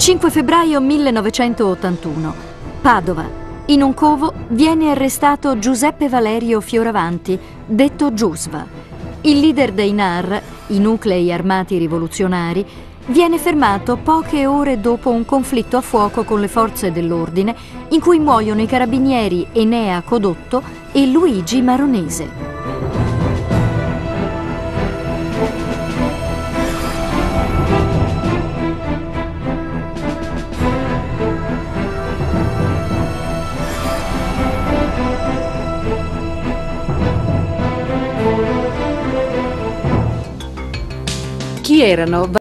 5 febbraio 1981, Padova. In un covo viene arrestato Giuseppe Valerio Fioravanti, detto Giusva. Il leader dei NAR, i nuclei armati rivoluzionari, viene fermato poche ore dopo un conflitto a fuoco con le forze dell'ordine in cui muoiono i carabinieri Enea Codotto e Luigi Maronese. Chi erano